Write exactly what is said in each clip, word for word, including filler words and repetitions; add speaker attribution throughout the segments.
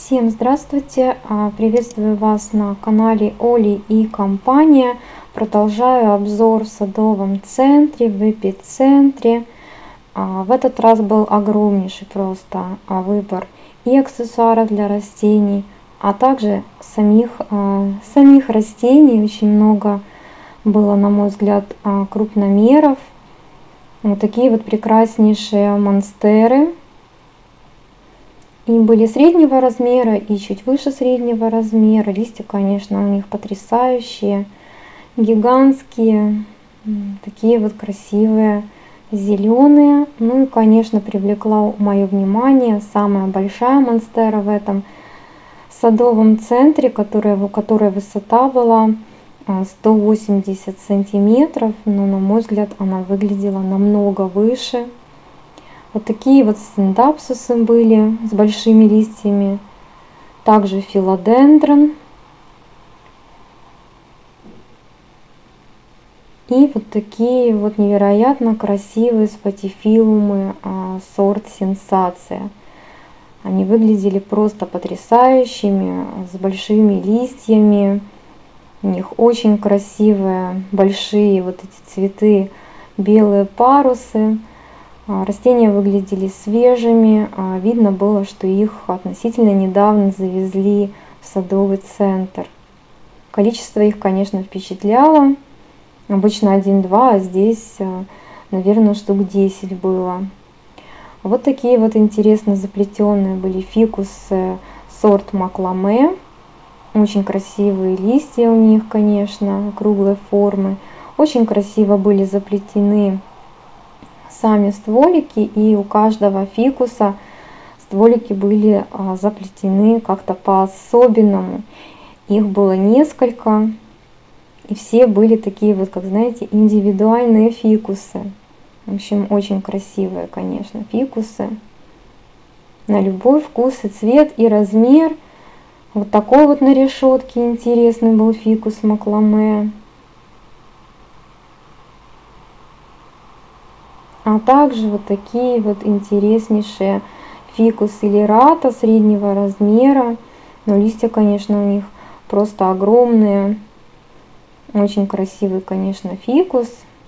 Speaker 1: Всем здравствуйте! А, Приветствую вас на канале Оли и компания. Продолжаю обзор в садовом центре, в эпицентре. А, В этот раз был огромнейший просто а, выбор и аксессуаров для растений, а также самих, а, самих растений. Очень много было, на мой взгляд, а, крупномеров. Вот такие вот прекраснейшие монстеры. И были среднего размера и чуть выше среднего размера. Листья, конечно, у них потрясающие, гигантские, такие вот красивые, зеленые. Ну и, конечно, привлекла мое внимание самая большая монстера в этом садовом центре, которая, у которой высота была сто восемьдесят сантиметров, но, на мой взгляд, она выглядела намного выше. Вот такие вот синдапсусы были с большими листьями. Также филодендрон. И вот такие вот невероятно красивые спатифилумы а, сорт Сенсация. Они выглядели просто потрясающими, с большими листьями. У них очень красивые, большие вот эти цветы, белые парусы. Растения выглядели свежими, видно было, что их относительно недавно завезли в садовый центр. Количество их, конечно, впечатляло. Обычно один-два, а здесь, наверное, штук десять было. Вот такие вот интересно заплетенные были фикусы сорт Макламе. Очень красивые листья у них, конечно, круглой формы. Очень красиво были заплетены сами стволики, и у каждого фикуса стволики были заплетены как-то по-особенному. Их было несколько, и все были такие вот, как знаете, индивидуальные фикусы. В общем, очень красивые, конечно, фикусы. На любой вкус и цвет, и размер. Вот такой вот на решетке интересный был фикус Макламе. А также вот такие вот интереснейшие фикусы лирата среднего размера. Но листья, конечно, у них просто огромные. Очень красивый, конечно, фикус.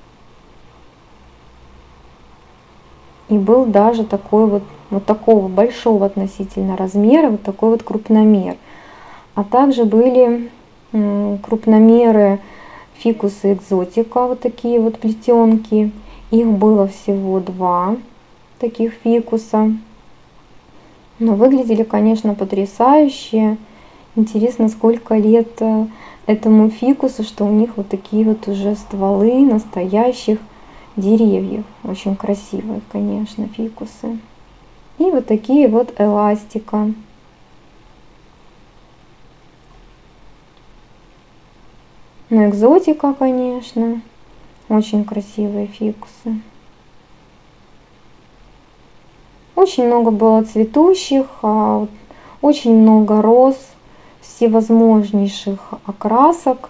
Speaker 1: И был даже такой вот, вот такого большого относительно размера, вот такой вот крупномер. А также были крупномеры фикусы экзотика, вот такие вот плетенки. Их было всего два таких фикуса. Но выглядели, конечно, потрясающе. Интересно, сколько лет этому фикусу, что у них вот такие вот уже стволы настоящих деревьев. Очень красивые, конечно, фикусы. И вот такие вот эластика. Ну, экзотика, конечно. Очень красивые фикусы. Очень много было цветущих, очень много роз всевозможнейших окрасок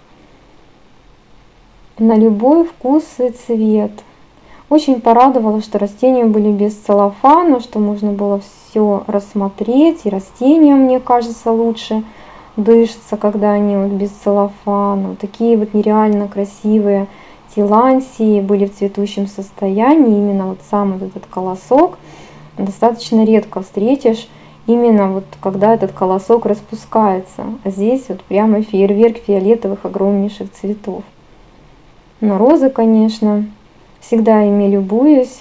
Speaker 1: на любой вкус и цвет. Очень порадовало, что растения были без целлофана, что можно было все рассмотреть. И растения, мне кажется, лучше дышатся, когда они вот без целлофана. Вот такие вот нереально красивые тилансии были в цветущем состоянии. Именно вот сам вот этот колосок достаточно редко встретишь, именно вот когда этот колосок распускается. А здесь вот прямо фейерверк фиолетовых огромнейших цветов. Но розы, конечно, всегда ими любуюсь.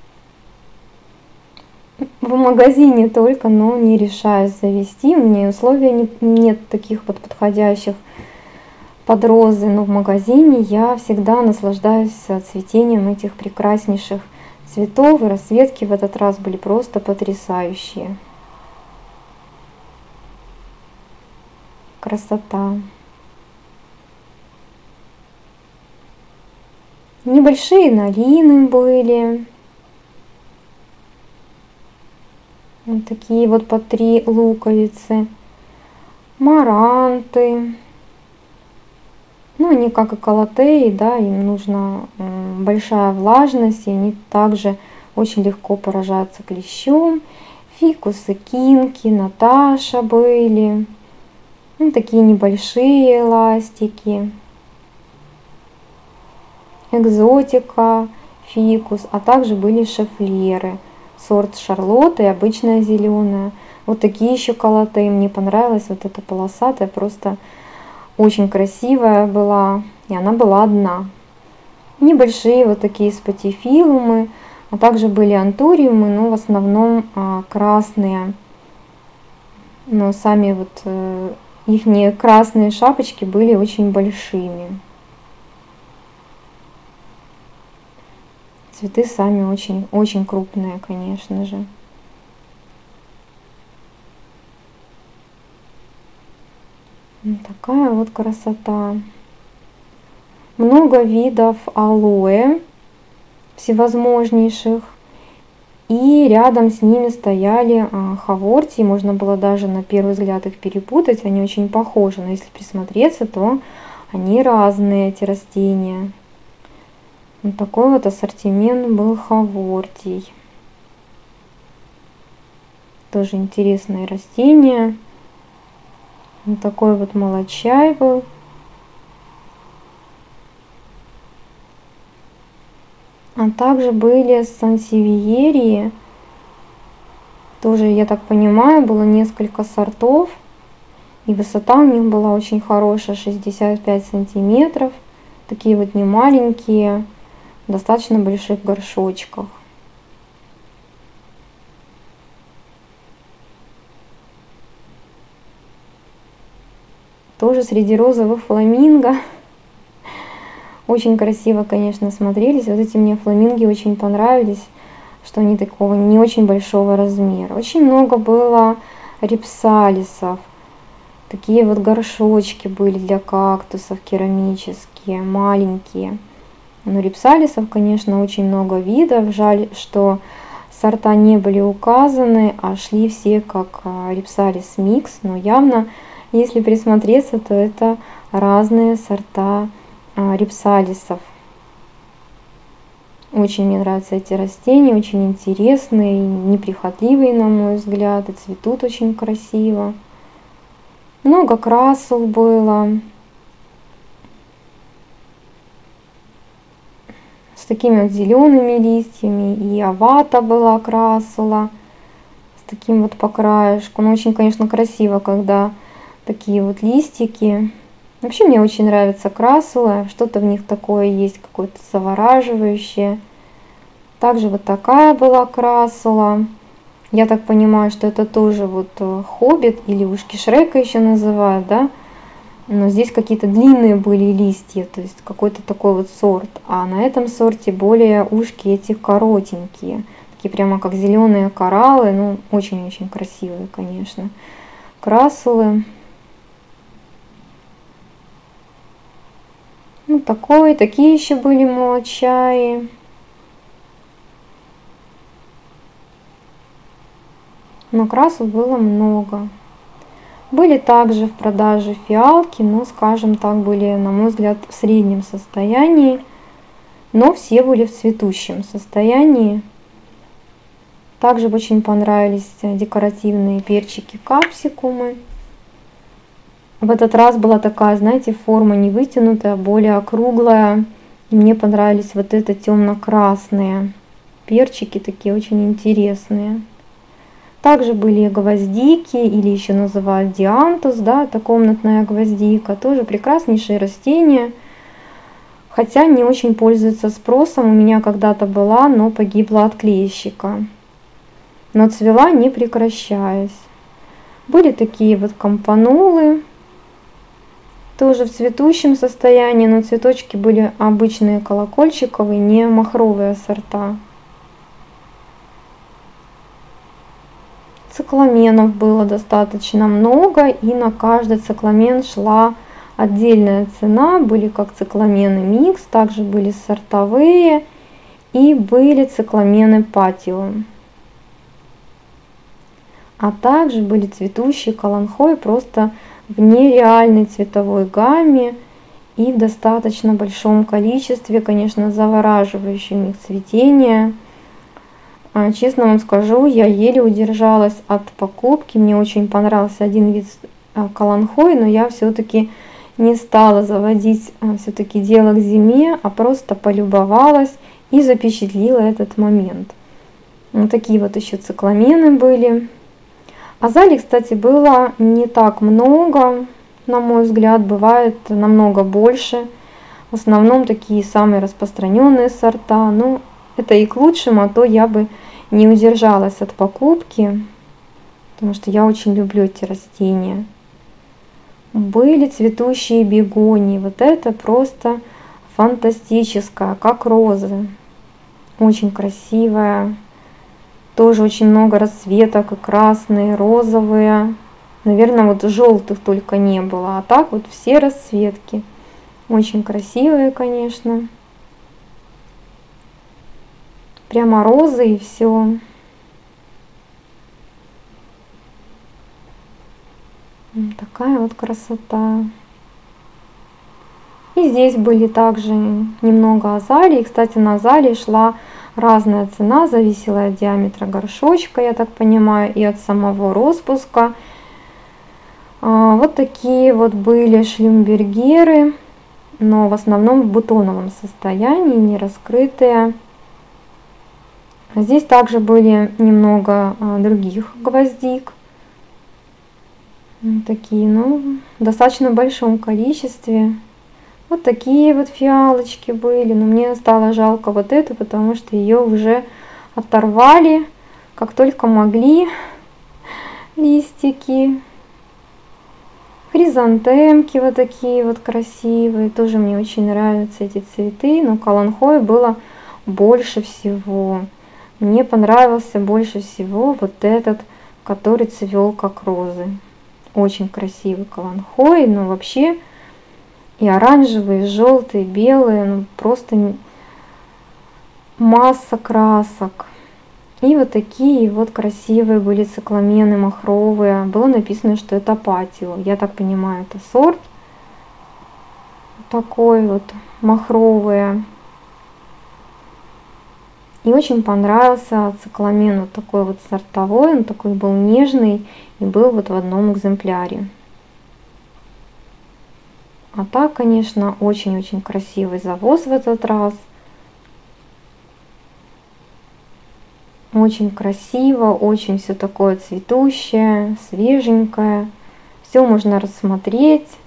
Speaker 1: В магазине только, но не решаюсь завести. У меня условия нет, нет таких вот подходящих под розы, но в магазине я всегда наслаждаюсь цветением этих прекраснейших цветов, и расцветки в этот раз были просто потрясающие. Красота. Небольшие налины были. Вот такие вот по три луковицы. Маранты. Ну, они как и колотеи, да, им нужна большая влажность, и они также очень легко поражаются клещом. Фикусы, кинки, Наташа были. Ну, такие небольшие эластики. Экзотика, фикус, а также были шефлеры. Сорт Шарлотта и обычная зеленая. Вот такие шоколаты. Мне понравилась вот эта полосатая, просто очень красивая была. И она была одна. Небольшие вот такие спатифилумы, а также были антуриумы, но в основном а, красные. Но сами вот э, их красные шапочки были очень большими. Цветы сами очень, очень крупные, конечно же. Вот такая вот красота. Много видов алоэ всевозможнейших. И рядом с ними стояли хавортии. Можно было даже на первый взгляд их перепутать. Они очень похожи, но если присмотреться, то они разные, эти растения. Вот такой вот ассортимент был хавортий. Тоже интересное растение. Вот такой вот молочай был. А также были сансевиерии. Тоже, я так понимаю, было несколько сортов. И высота у них была очень хорошая, шестьдесят пять сантиметров. Такие вот немаленькие, в достаточно больших горшочках. Тоже среди розовых фламинго. Очень красиво, конечно, смотрелись. Вот эти мне фламинги очень понравились, что они такого не очень большого размера. Очень много было рипсалисов. Такие вот горшочки были для кактусов керамические, маленькие. Но рипсалисов, конечно, очень много видов. Жаль, что сорта не были указаны, а шли все как рипсалис микс. Но явно, если присмотреться, то это разные сорта рипсалисов. Очень мне нравятся эти растения, очень интересные, неприхотливые, на мой взгляд, и цветут очень красиво. Много красул было. С такими вот зелеными листьями. И авата была красула. С таким вот по краешку. Ну, очень, конечно, красиво, когда такие вот листики. Вообще мне очень нравятся красулы, что-то в них такое есть, какое-то завораживающее. Также вот такая была красула. Я так понимаю, что это тоже вот хоббит или ушки Шрека еще называют, да? Но здесь какие-то длинные были листья, то есть какой-то такой вот сорт. А на этом сорте более ушки эти коротенькие, такие прямо как зеленые кораллы, ну очень-очень красивые, конечно, красулы. Ну, такой, такие еще были молочаи. Но красок было много. Были также в продаже фиалки, но, скажем так, были, на мой взгляд, в среднем состоянии. Но все были в цветущем состоянии. Также очень понравились декоративные перчики капсикумы. В этот раз была такая, знаете, форма не вытянутая, а более округлая. И мне понравились вот это темно-красные перчики, такие очень интересные. Также были гвоздики, или еще называют диантус, да, это комнатная гвоздика. Тоже прекраснейшие растения, хотя не очень пользуется спросом. У меня когда-то была, но погибла от клещика. Но цвела не прекращаясь. Были такие вот кампанулы. Тоже в цветущем состоянии, но цветочки были обычные колокольчиковые, не махровые сорта. Цикламенов было достаточно много, и на каждый цикламен шла отдельная цена. Были как цикламены микс, также были сортовые и были цикламены патио. А также были цветущие каланхои просто в нереальной цветовой гамме и в достаточно большом количестве, конечно, завораживающим их цветение. А, Честно вам скажу, я еле удержалась от покупки. Мне очень понравился один вид а, каланхои, но я все-таки не стала заводить все-таки дело к зиме, а просто полюбовалась и запечатлила этот момент. Вот такие вот еще цикламены были. Азалий, кстати, было не так много, на мой взгляд, бывает намного больше. В основном такие самые распространенные сорта. Ну, это и к лучшему, а то я бы не удержалась от покупки, потому что я очень люблю эти растения. Были цветущие бегонии. Вот это просто фантастическое, как розы. Очень красивая. Тоже очень много расцветок, и красные, розовые. Наверное, вот желтых только не было. А так вот все расцветки. Очень красивые, конечно. Прямо розы и все. Такая вот красота. И здесь были также немного азалий. Кстати, на азалии шла разная цена, зависела от диаметра горшочка, я так понимаю, и от самого распуска. Вот такие вот были шлюмбергеры, но в основном в бутоновом состоянии, не раскрытые. Здесь также были немного других гвоздик. Такие, ну, в достаточно большом количестве. Вот такие вот фиалочки были, но мне стало жалко вот эту, потому что ее уже оторвали, как только могли, листики. Хризантемки вот такие вот красивые, тоже мне очень нравятся эти цветы, но каланхои было больше всего. Мне понравился больше всего вот этот, который цвел как розы. Очень красивый каланхой, но вообще и оранжевые, и желтые, и белые, ну просто масса красок. И вот такие вот красивые были цикламены махровые. Было написано, что это патио. Я так понимаю, это сорт такой вот махровые. И очень понравился цикламен вот такой вот сортовой, он такой был нежный и был вот в одном экземпляре. А так, конечно, очень-очень красивый завоз в этот раз. Очень красиво, очень все такое цветущее, свеженькое. Все можно рассмотреть.